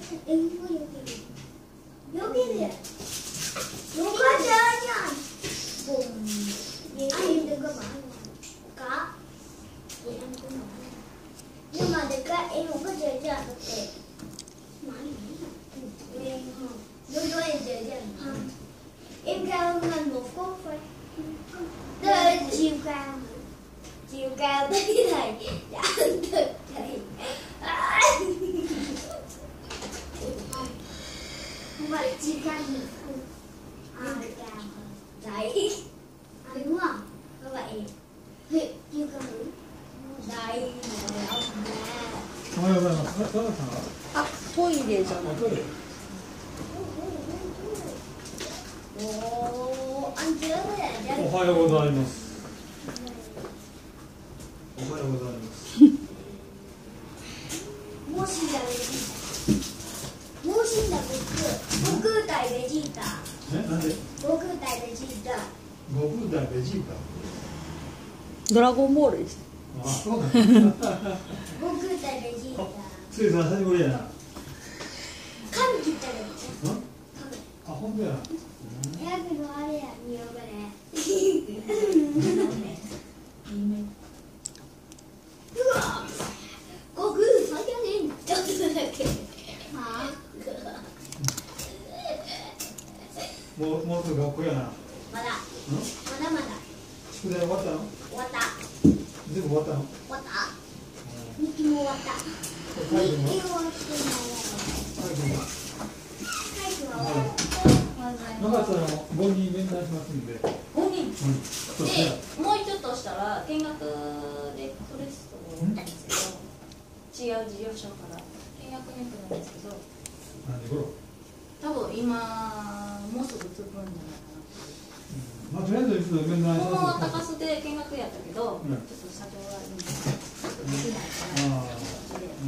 여기는 여기가 아니야. 아니 내가 말까? nhưng mà được cái em không có chơi chơi được thì lúc em chơi chơi em cao hơn một phút phải chiều cao tới thầy đã thực thầy không phải là chiều cao gì không cao đấy đúng không các vậy chiều cao đây ông あ、トイレじゃない。 おはようございます。おはようございます。 もしだ僕対ベジータ。 なんで？ 僕対ベジータ。 僕対ベジータ。 ドラゴンボールです。 あ、そうなんだ。 僕対ベジータ。 ついさ久しぶりやな。 髪切ったら。 あ、本当や。 早くのあれや、見ようがね。うわ、悟空早ね、ちょっとだけ。はあ。 もうすぐ学校やな。 まだ。まだまだ。 宿題終わったの？ 終わった。 全部終わったの？ 終わった。日記も終わった。日記終わってないやろ。 なかったら5人面談しますんで。 5人。で、もうちょっとしたら見学でクレストなんですけど、違う事業所から見学に来るんですけど、 何時頃？ 多分今もうすぐ着くんじゃないかな。 まあとりあえず一度面談しこのます。 高須で見学やったけど、ちょっと社長ができないから、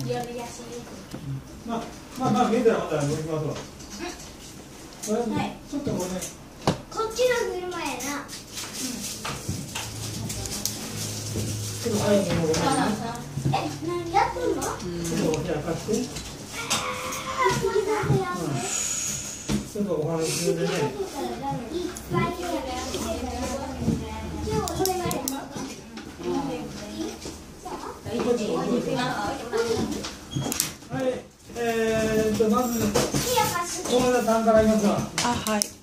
リアルやし。 まあ見えたらまた乗りますわ。ちょっとごめん。 こっちの車やな。 ちょっと早く乗ろう。 何やってんの？ ちょっとお部屋貸して。ちょっとお話し中でね。 いっぱいやから。今日それまで。 はい。まず、小村さんから言いますわ。 あ、はい。